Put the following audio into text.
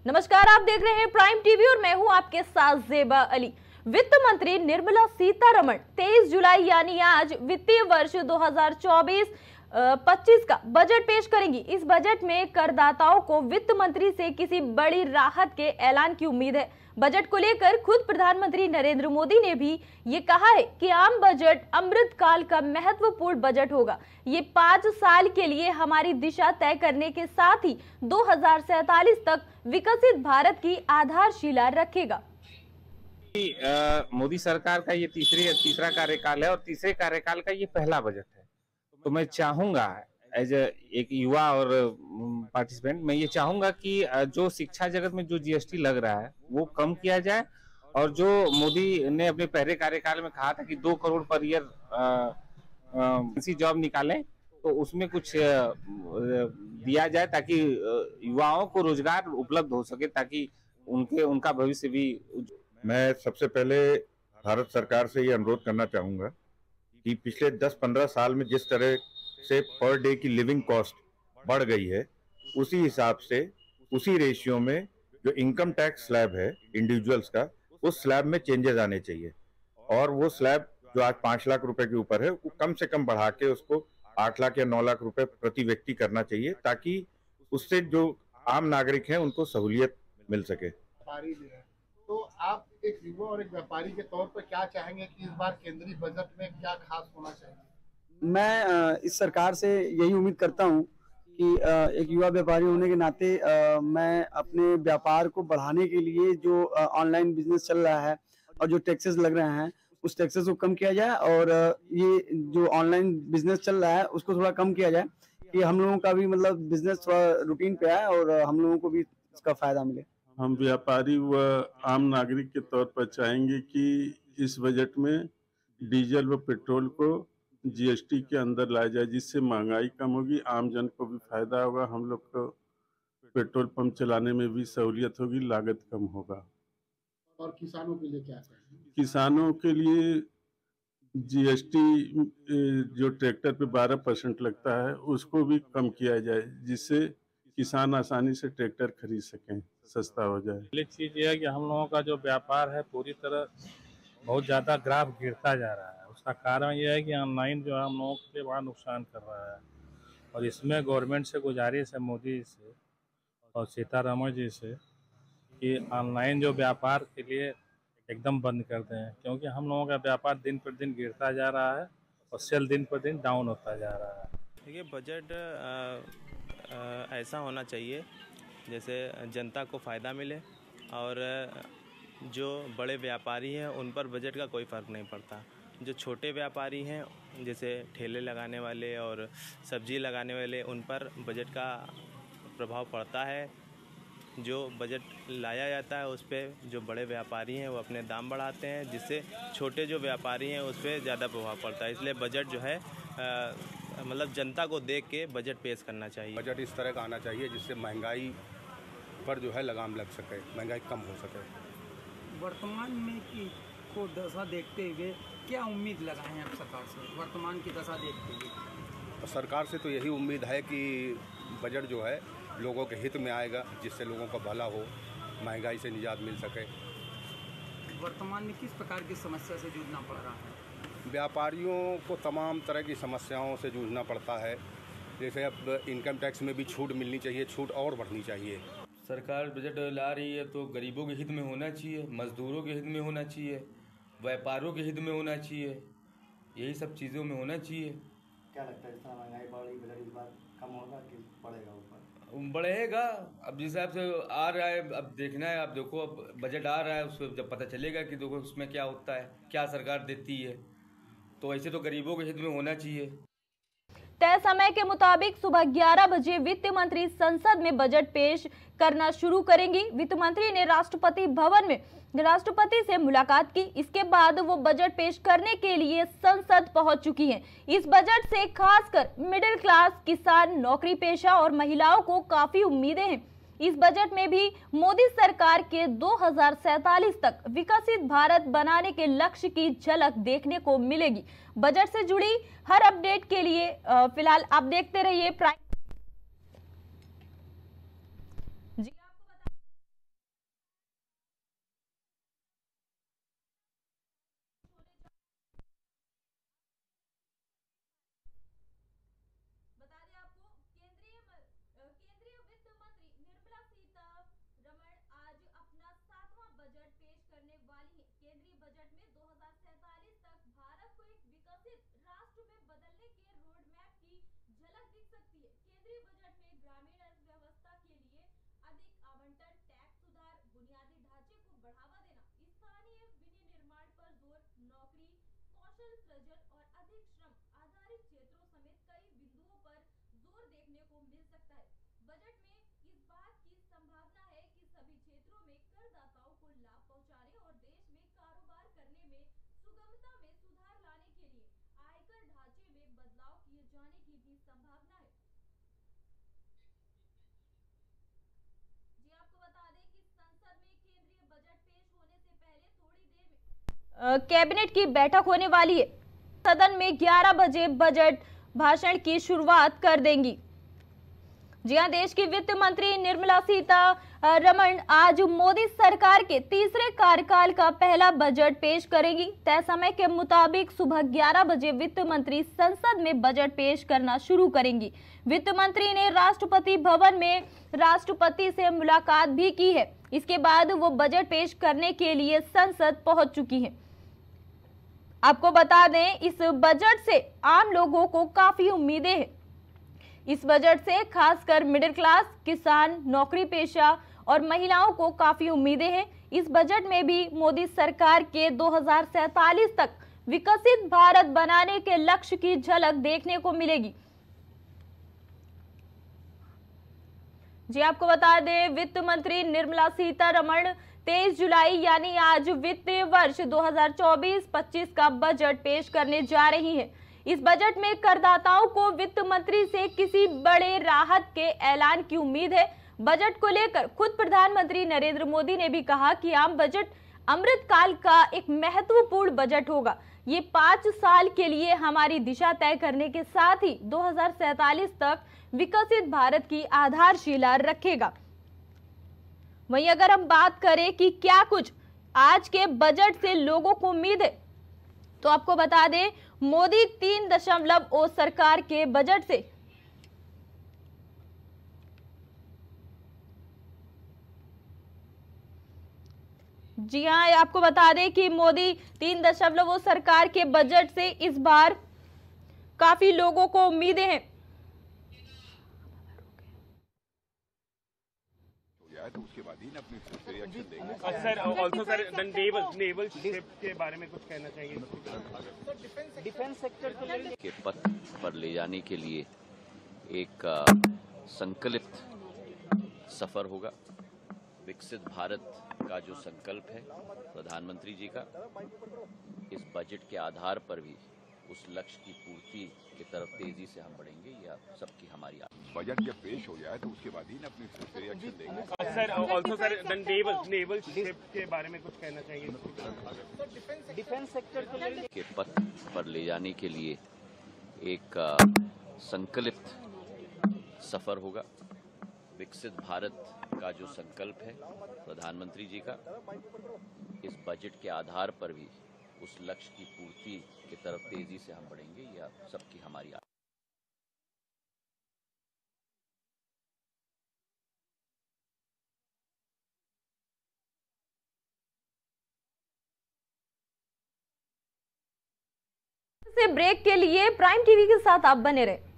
नमस्कार, आप देख रहे हैं प्राइम टीवी और मैं हूं आपके साथ जेबा अली। वित्त मंत्री निर्मला सीतारमण 23 जुलाई यानी आज वित्तीय वर्ष 2024-25 का बजट पेश करेंगी। इस बजट में करदाताओं को वित्त मंत्री से किसी बड़ी राहत के ऐलान की उम्मीद है। बजट को लेकर खुद प्रधानमंत्री नरेंद्र मोदी ने भी ये कहा है कि आम बजट अमृत काल का महत्वपूर्ण बजट होगा। ये 5 साल के लिए हमारी दिशा तय करने के साथ ही 2047 तक विकसित भारत की आधारशिला रखेगा। मोदी सरकार का ये तीसरा कार्यकाल है और तीसरे कार्यकाल का ये पहला बजट है। तो मैं चाहूंगा एज एक युवा और पार्टिसिपेंट, मैं ये चाहूंगा कि जो शिक्षा जगत में जो जीएसटी लग रहा है वो कम किया जाए, और जो मोदी ने अपने पहले कार्यकाल में कहा था कि 2 करोड़ पर ईयर किसी जॉब निकालें, तो उसमें कुछ दिया जाए ताकि युवाओं को रोजगार उपलब्ध हो सके, ताकि उनका भविष्य भी। मैं सबसे पहले भारत सरकार से ये अनुरोध करना चाहूँगा कि पिछले 10-15 साल में जिस तरह से पर डे की लिविंग कॉस्ट बढ़ गई है, उसी हिसाब से उसी रेशियो में जो इनकम टैक्स स्लैब है इंडिविजुअल्स का, उस स्लैब में चेंजेस आने चाहिए। और वो स्लैब जो आज 5 लाख रुपए के ऊपर है, वो कम से कम बढ़ा के उसको 8 लाख या 9 लाख रुपए प्रति व्यक्ति करना चाहिए, ताकि उससे जो आम नागरिक हैं उनको सहूलियत मिल सके। तो आप एक युवा और एक व्यापारी के तौर पर क्या चाहेंगे कि इस बार केंद्रीय बजट में क्या खास होना चाहिए? मैं इस सरकार से यही उम्मीद करता हूं कि एक युवा व्यापारी होने के नाते मैं अपने व्यापार को बढ़ाने के लिए जो ऑनलाइन बिजनेस चल रहा है और जो टैक्सेस लग रहे हैं, उस टैक्सेस को कम किया जाए, और ये जो ऑनलाइन बिजनेस चल रहा है उसको थोड़ा कम किया जाए कि हम लोगों का भी मतलब बिजनेस थोड़ा रूटीन पे आए और हम लोगों को भी इसका फायदा मिले। हम व्यापारी व आम नागरिक के तौर पर चाहेंगे कि इस बजट में डीजल व पेट्रोल को जीएसटी के अंदर लाया जाए, जिससे महंगाई कम होगी, आम जन को भी फायदा होगा, हम लोग को पेट्रोल पंप चलाने में भी सहूलियत होगी, लागत कम होगा। और किसानों के लिए क्या करेंगे? किसानों के लिए जीएसटी जो ट्रैक्टर पे 12% लगता है, उसको भी कम किया जाए, जिससे किसान आसानी से ट्रैक्टर खरीद सकें, सस्ता हो जाए। पहली चीज़ ये है कि हम लोगों का जो व्यापार है पूरी तरह बहुत ज़्यादा ग्राफ गिरता जा रहा है। उसका कारण ये है कि ऑनलाइन जो है हम लोगों के लिए बड़ा नुकसान कर रहा है, और इसमें गवर्नमेंट से गुजारिश है, मोदी से और सीतारमण जी से, कि ऑनलाइन जो व्यापार के लिए एकदम बंद कर दें, क्योंकि हम लोगों का व्यापार दिन पर दिन गिरता जा रहा है और सेल दिन पर दिन डाउन होता जा रहा है। देखिए, बजट ऐसा होना चाहिए जैसे जनता को फ़ायदा मिले, और जो बड़े व्यापारी हैं उन पर बजट का कोई फ़र्क नहीं पड़ता। जो छोटे व्यापारी हैं, जैसे ठेले लगाने वाले और सब्जी लगाने वाले, उन पर बजट का प्रभाव पड़ता है। जो बजट लाया जाता है उस पर जो बड़े व्यापारी हैं वो अपने दाम बढ़ाते हैं, जिससे छोटे जो व्यापारी हैं उस पर ज़्यादा प्रभाव पड़ता है। इसलिए बजट जो है मतलब जनता को देख के बजट पेश करना चाहिए। बजट इस तरह का आना चाहिए जिससे महंगाई पर जो है लगाम लग सके, महंगाई कम हो सके। वर्तमान में को दशा देखते हुए क्या उम्मीद लगाएं आप सरकार से, वर्तमान की दशा देखते हुए? सरकार से तो यही उम्मीद है कि बजट जो है लोगों के हित में आएगा, जिससे लोगों का भला हो, महंगाई से निजात मिल सके। वर्तमान में किस प्रकार की समस्या से जूझना पड़ रहा है? व्यापारियों को तमाम तरह की समस्याओं से जूझना पड़ता है। जैसे अब इनकम टैक्स में भी छूट मिलनी चाहिए, छूट और बढ़नी चाहिए। सरकार बजट ला रही है तो गरीबों के हित में होना चाहिए, मजदूरों के हित में होना चाहिए, व्यापारियों के हित में होना चाहिए, यही सब चीज़ों में होना चाहिए। क्या लगता है, इतना महंगाई बढ़ी, बजट इस बार कम होगा कि बढ़ेगा? ऊपर बढ़ेगा, अब जिस हिसाब से आ रहा है, अब देखना है। अब देखो, अब बजट आ रहा है, उसको जब पता चलेगा कि देखो उसमें क्या होता है, क्या सरकार देती है, तो ऐसे तो गरीबों के हित में होना चाहिए। तय समय के मुताबिक सुबह 11 बजे वित्त मंत्री संसद में बजट पेश करना शुरू करेंगी। वित्त मंत्री ने राष्ट्रपति भवन में राष्ट्रपति से मुलाकात की। इसके बाद वो बजट पेश करने के लिए संसद पहुंच चुकी हैं। इस बजट से खासकर मिडिल क्लास, किसान, नौकरी पेशा और महिलाओं को काफी उम्मीदें हैं। इस बजट में भी मोदी सरकार के 2047 तक विकसित भारत बनाने के लक्ष्य की झलक देखने को मिलेगी। बजट से जुड़ी हर अपडेट के लिए फिलहाल आप देखते रहिए प्राइम। बजट में 2047 तक भारत को एक विकसित राष्ट्र में बदलने के रोड मैप की झलक दिख सकती है। केंद्रीय बजट में ग्रामीण अर्थव्यवस्था के लिए अधिक आवंटन, टैक्स सुधार, बुनियादी ढांचे को बढ़ावा देना, स्थानीय विनिर्माण पर जोर, नौकरी, कौशल सृजन और अधिक श्रम आधारित क्षेत्रों समेत कई बिंदुओं पर जोर देखने को मिल सकता है। बजट में इस बात की संभावना है कि सभी क्षेत्रों में करदाताओं को लाभ पहुंचाने और देश में कारोबार करने में सुगमता में सुधार लाने के लिए आयकर ढांचे में बदलाव किए जाने की भी संभावना है। जी आपको बता दें कि संसद में केंद्रीय बजट पेश होने से पहले थोड़ी देर में कैबिनेट की बैठक होने वाली है। सदन में 11 बजे बजट भाषण की शुरुआत कर देंगी। जी हां, देश की वित्त मंत्री निर्मला सीतारमण आज मोदी सरकार के तीसरे कार्यकाल का पहला बजट पेश करेंगी। तय समय के मुताबिक सुबह 11 बजे वित्त मंत्री संसद में बजट पेश करना शुरू करेंगी। वित्त मंत्री ने राष्ट्रपति भवन में राष्ट्रपति से मुलाकात भी की है। इसके बाद वो बजट पेश करने के लिए संसद पहुंच चुकी हैं। आपको बता दें, इस बजट से आम लोगों को काफी उम्मीदें हैं। इस बजट से खासकर मिडिल क्लास, किसान, नौकरी पेशा और महिलाओं को काफी उम्मीदें हैं। इस बजट में भी मोदी सरकार के 2047 तक विकसित भारत बनाने के लक्ष्य की झलक देखने को मिलेगी। जी आपको बता दें, वित्त मंत्री निर्मला सीतारमण 23 जुलाई यानी आज वित्तीय वर्ष 2024-25 का बजट पेश करने जा रही हैं। इस बजट में करदाताओं को वित्त मंत्री से किसी बड़े राहत के ऐलान की उम्मीद है। बजट को लेकर खुद प्रधानमंत्री नरेंद्र मोदी ने भी कहा कि आम बजट अमृत काल का एक महत्वपूर्ण बजट होगा। ये 5 साल के लिए हमारी दिशा तय करने के साथ ही 2047 तक विकसित भारत की आधारशिला रखेगा। वहीं अगर हम बात करें कि क्या कुछ आज के बजट से लोगों को उम्मीद है, तो आपको बता दें, मोदी 3.0 सरकार के बजट से जी हां, आपको बता दें कि मोदी 3.0 सरकार के बजट से इस बार काफी लोगों को उम्मीदें हैं। तो उसके बाद ही अपनी रिएक्शन देंगे। Sir also sir naval ship के बारे में कुछ कहना चाहिए। डिफेंस सेक्टर के पथ पर ले जाने के लिए एक संकलित सफर होगा। विकसित भारत का जो संकल्प है प्रधानमंत्री जी का, इस बजट के आधार पर भी उस लक्ष्य की पूर्ति की तरफ तेजी से हम बढ़ेंगे। यह सबकी हमारी बजट जब पेश हो जाए तो उसके बाद ही अपनी रिएक्शन देंगे। Sir also sir naval ship के बारे में कुछ कहना चाहिए। डिफेंस सेक्टर के पथ पर ले जाने के लिए एक संकलित सफर होगा। विकसित भारत का जो संकल्प है प्रधानमंत्री जी का, इस बजट के आधार पर भी उस लक्ष्य की पूर्ति की तरफ तेजी से हम बढ़ेंगे। यह सबकी हमारी से ब्रेक के लिए प्राइम टीवी के साथ आप बने रहे।